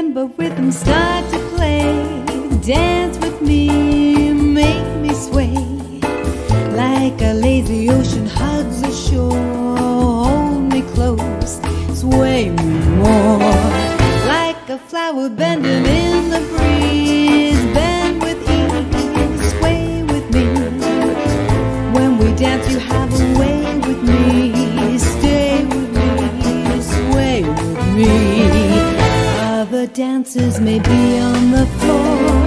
marimba rhythm start to play. Dance with me, make me sway. Like a lazy ocean hugs the shore. Hold me close, sway me more. Like a flower bending in the breeze. Bend with ease, sway with me. When we dance you have a way with me. Stay with me, sway with me. Other dancers may be on the floor.